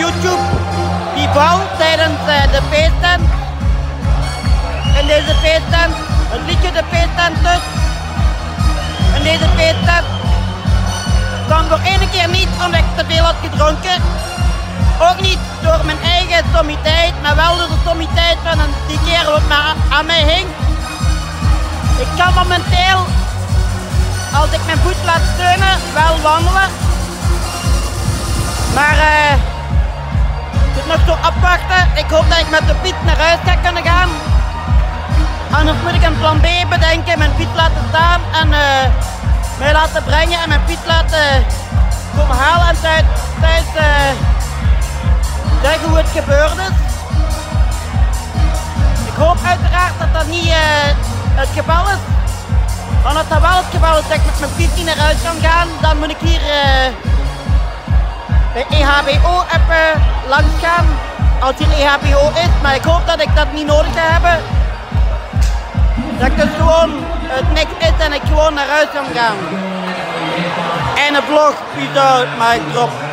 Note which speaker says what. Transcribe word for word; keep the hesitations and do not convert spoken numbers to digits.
Speaker 1: YouTube die vrouw tijdens uh, de feesttent. In deze feesttent, het liedje de feesttent dus. In deze feesttent kwam voor ene keer niet omdat ik te veel had gedronken. Ook niet door mijn eigen sommiteit, maar wel door de sommiteit van een, die kerel wat maar aan mij hing. Ik kan momenteel, als ik mijn voet laat steunen, wel wandelen. Maar uh, ik moet nog zo afwachten. Ik hoop dat ik met de fiets naar huis ga kunnen gaan. Anders moet ik een plan B bedenken, mijn fiets laten staan en uh, mij laten brengen en mijn fiets laten komen halen en thuis, thuis uh, zeggen hoe het gebeurd is. Ik hoop uiteraard dat dat niet uh, het geval is. Want als dat wel het geval is dat ik met mijn fiets niet naar huis kan gaan, dan moet ik hier uh, bij E H B O even langs gaan. Als hier E H B O is, maar ik hoop dat ik dat niet nodig ga hebben. Dat ik dus gewoon het niks is en ik gewoon naar huis kan gaan. En een vlog, peace out, mic drop.